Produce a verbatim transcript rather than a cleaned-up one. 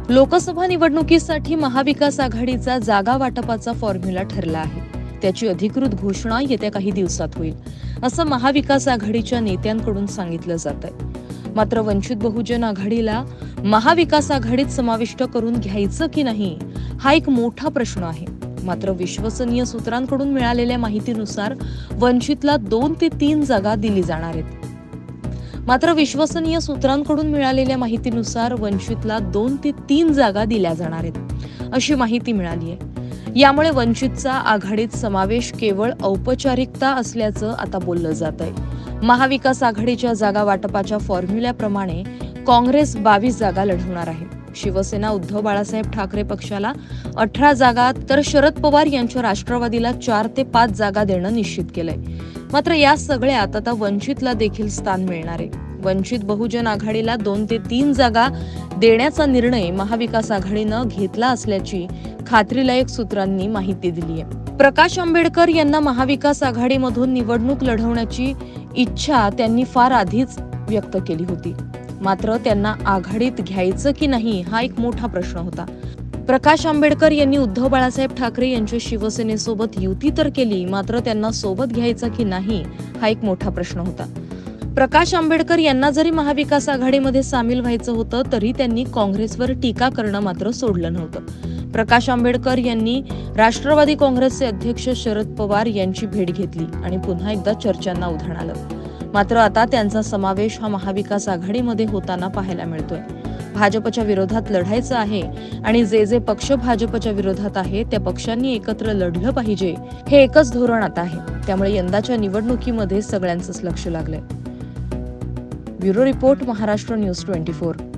लोकसभा निवडणुकीसाठी महाविकास आघाडीचा जागा वाटपाचा फॉर्म्युला ठरला आहे. त्याची अधिकृत घोषणा येत्या काही दिवसात होईल, असं महाविकास आघाडीच्या नेत्यांकडून सांगितलं जात आहे. मात्र वंचित बहुजन आघाडीला महाविकास आघाडीत समाविष्ट करून घ्यायचं की नाही, हा एक मोठा प्रश्न आहे. मात्र विश्वसनीय सूत्रांकडून मिळालेल्या माहितीनुसार वंचितला दोन ते तीन जागा दिली जाणार आहेत. मात्र विश्वसनीय सूत्रांकडून मिळालेल्या माहितीनुसार वंचितला दोन ते तीन जागा दिल्या जाणार आहेत, अशी माहिती मिळाली आहे. यामुळे वंचितचा आघाडीत समावेश केवळ औपचारिकता असल्याचं आता बोललं जात आहे. महाविकास आघाडीच्या जागा वाटपाच्या फॉर्म्युल्याप्रमाणे काँग्रेस बावीस जागा लढवणार आहे. शिवसेना उद्धव बाळासाहेब ठाकरे पक्षाला अठरा जागा, तर शरद पवार यांच्या राष्ट्रवादीला चार ते पाच जागा देणं निश्चित केलंय. मात्र या सगळ्यात आता वंचितला देखील स्थान मिळणार आहे. वंचित बहुजन आघाडीला दोन ते तीन जागा देण्याचा निर्णय महाविकास आघाडीनं घेतला असल्याची खात्रीलायक सूत्रांनी माहिती दिली आहे. प्रकाश आंबेडकर यांना महाविकास आघाडीमधून निवडणूक लढवण्याची इच्छा त्यांनी फार आधीच व्यक्त केली होती. मात्र त्यांना आघाडीत घ्यायचं की नाही, हा एक मोठा प्रश्न होता. प्रकाश आंबेडकर यांनी उद्धव बाळासाहेब ठाकरे यांच्या शिवसेनेसोबत युती तर केली, मात्र त्यांना सोबत घ्यायचं की नाही, हा एक मोठा प्रश्न होता. प्रकाश आंबेडकर यांना जरी महाविकास आघाडीमध्ये सामील व्हायचं होतं, तरी त्यांनी काँग्रेसवर टीका करणं मात्र सोडलं नव्हतं. प्रकाश आंबेडकर यांनी राष्ट्रवादी काँग्रेसचे अध्यक्ष शरद पवार यांची भेट घेतली आणि पुन्हा एकदा चर्चांना उधाण आलं. मात्र आता त्यांचा समावेश हा महाविकास आघाडीमध्ये होताना पाहायला मिळतोय. भाजपच्या विरोधात लढायचं आहे आणि जे जे पक्ष भाजपच्या विरोधात आहे त्या पक्षांनी एकत्र लढलं पाहिजे, हे एकच धोरण आता आहे. त्यामुळे यंदाच्या निवडणुकीमध्ये सगळ्यांचंच लक्ष लागलंय. Bureau report, Maharashtra news twenty four.